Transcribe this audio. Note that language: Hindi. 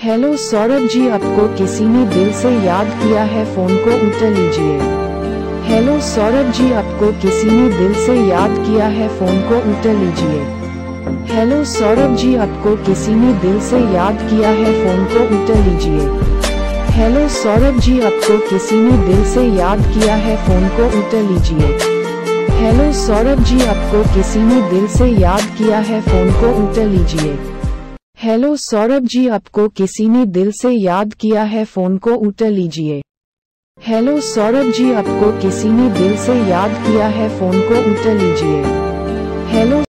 हेलो सौरभ जी, आपको किसी ने दिल से याद किया है, फोन को उठा लीजिए। हेलो सौरभ जी, आपको किसी ने दिल से याद किया है, फोन को उठा लीजिए। हेलो सौरभ जी, आपको किसी ने दिल से याद किया है, फोन को उठा लीजिए। हेलो सौरभ जी, आपको किसी ने दिल से याद किया है, फोन को उठा लीजिए। हेलो सौरभ जी, आपको किसी ने दिल से याद किया है, फोन को उठा लीजिए। हेलो सौरभ जी, आपको किसी ने दिल से याद किया है, फोन को उठा लीजिए। हेलो सौरभ जी, आपको किसी ने दिल से याद किया है, फोन को उठा लीजिए। हेलो